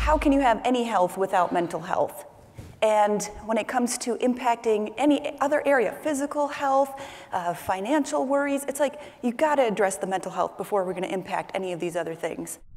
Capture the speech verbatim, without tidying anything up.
how can you have any health without mental health? And when it comes to impacting any other area, physical health, uh, financial worries, it's like you've got to address the mental health before we're going to impact any of these other things.